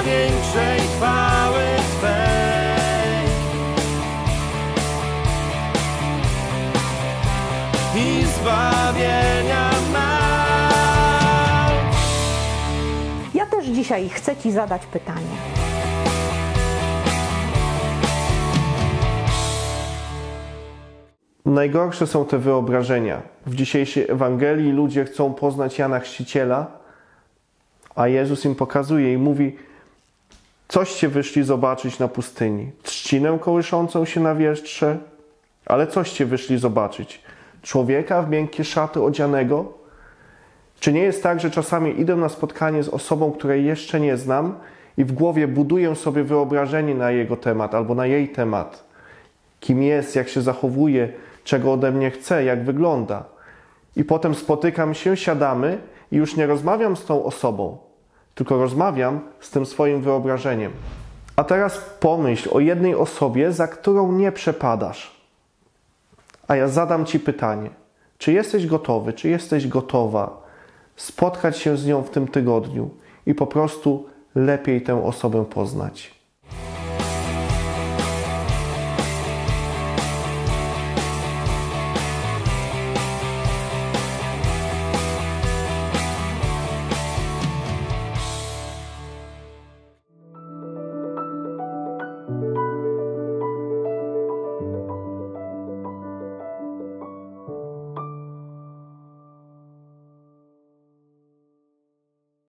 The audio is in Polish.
największej chwały Twej i zbawienia nam. Ja też dzisiaj chcę Ci zadać pytanie. Najgorsze są te wyobrażenia. W dzisiejszej Ewangelii ludzie chcą poznać Jana Chrzciciela, a Jezus im pokazuje i mówi: coście wyszli zobaczyć na pustyni? Trzcinę kołyszącą się na wietrze? Ale coście wyszli zobaczyć? Człowieka w miękkie szaty odzianego? Czy nie jest tak, że czasami idę na spotkanie z osobą, której jeszcze nie znam i w głowie buduję sobie wyobrażenie na jego temat albo na jej temat? Kim jest, jak się zachowuje, czego ode mnie chce, jak wygląda. I potem spotykam się, siadamy i już nie rozmawiam z tą osobą, tylko rozmawiam z tym swoim wyobrażeniem. A teraz pomyśl o jednej osobie, za którą nie przepadasz. A ja zadam Ci pytanie, czy jesteś gotowy, czy jesteś gotowa spotkać się z nią w tym tygodniu i po prostu lepiej tę osobę poznać?